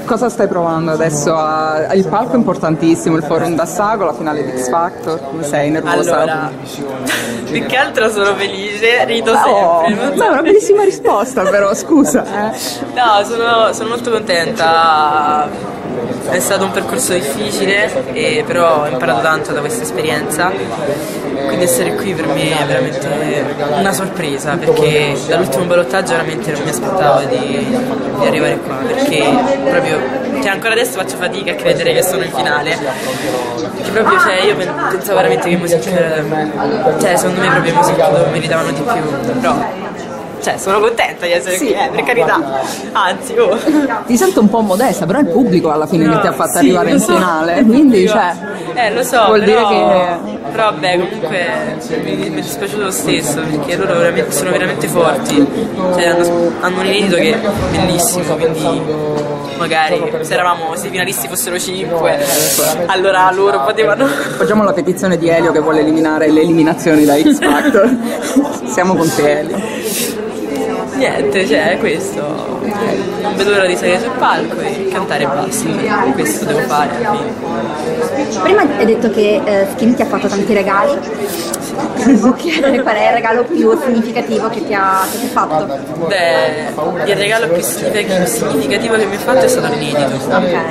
Cosa stai provando adesso? Il palco è importantissimo, il Forum d'Assago, la finale di X Factor, come sei nervosa? Allora, più che altro sono felice, rido sempre. È una bellissima risposta però, scusa. No, sono molto contenta. È stato un percorso difficile, però ho imparato tanto da questa esperienza, quindi essere qui per me è veramente una sorpresa, perché dall'ultimo ballottaggio veramente non mi aspettavo di arrivare qua, perché proprio, cioè ancora adesso faccio fatica a credere che sono in finale, perché proprio, cioè, io pensavo veramente che Music, cioè secondo me proprio Music meritavano di più, però cioè sono contenta di essere qui, per carità, anzi Ti sento un po' modesta, però è il pubblico alla fine che ti ha fatto arrivare in finale, quindi cioè lo so, vuol però, dire che... però vabbè, comunque mi è dispiaciuto lo stesso, perché loro sono veramente forti, cioè hanno un inedito che è bellissimo, quindi magari se i finalisti fossero 5, allora loro potevano... Facciamo la petizione di Elio che vuole eliminare le eliminazioni da X Factor. Siamo con te, Elio. Niente, cioè è questo, non vedo l'ora di salire sul palco e cantare e basta, questo devo fare. Prima hai detto che Skin ti ha fatto tanti regali, devo chiedere qual è il regalo più significativo che ti ha fatto? Beh, il regalo più significativo che mi ha fatto è stato l'inedito,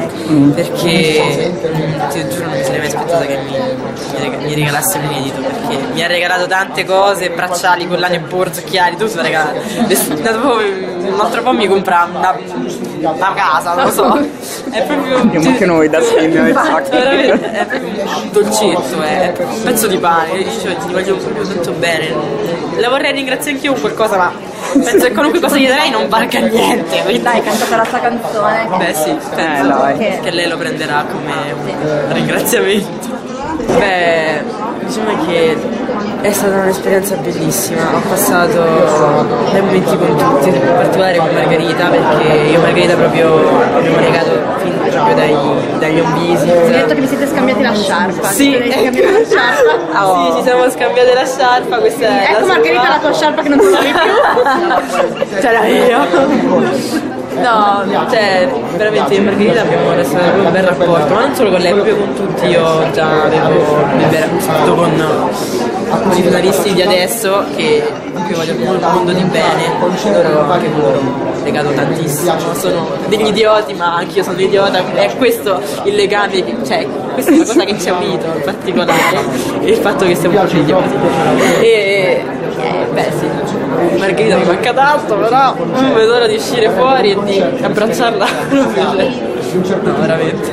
perché ti giuro non mi sarei mai aspettata che mi regalasse un inedito, perché mi ha regalato tante cose, bracciali, collane, borse, occhiali, tutto regalato. Un altro po' mi compra una casa, non lo so. È proprio. Andiamo anche noi da Skin, è proprio un dolcetto, è un pezzo di pane. Io dicevo, ti voglio proprio tanto bene. La vorrei ringraziare anch'io con qualcosa, ma penso che qualunque cosa gli darei non valga niente. Dai, hai cantato la sua canzone. Beh sì, penso che lei lo prenderà come un ringraziamento. Beh, diciamo che è stata un'esperienza bellissima, ho passato dei momenti con tutti, in particolare con Margherita, perché io e Margherita proprio abbiamo legato fin proprio dagli home visit. Mi hai detto che vi siete scambiati la sciarpa. Sì, scambiati la sciarpa. Sì, ci siamo scambiate la sciarpa, questa è ecco Margherita la tua sciarpa che non trovavi più. Ce l'ho io. No, cioè veramente io e Margherita abbiamo adesso un bel rapporto, ma non solo con lei, proprio con tutti. Io già avevo fatto con i finalisti di adesso che voglio il mondo di bene, loro anche loro legato tantissimo, sono degli idioti ma anche io sono un idiota, è questo il legame, cioè questa è la cosa che ci ha unito in particolare, il fatto che siamo tutti idioti. Beh sì, Margherita mi manca tanto, però non vedo l'ora di uscire fuori e di abbracciarla. No, veramente.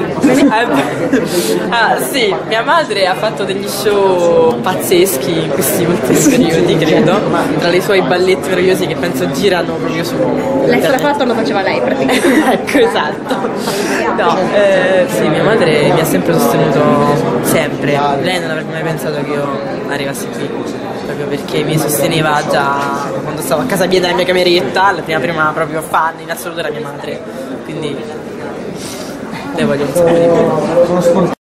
Sì, mia madre ha fatto degli show pazzeschi in questi ultimi periodi, credo, tra i suoi balletti meravigliosi che penso girano proprio su... L'extra fatto lo faceva lei praticamente. Ecco, esatto. No, sì, mia madre mi ha sempre sostenuto, sempre. Lei non avrebbe mai pensato che io arrivassi qui, proprio perché mi sosteneva già quando stavo a casa mia nella mia cameretta, la prima proprio fan in assoluto era mia madre, quindi le voglio un sacco di più.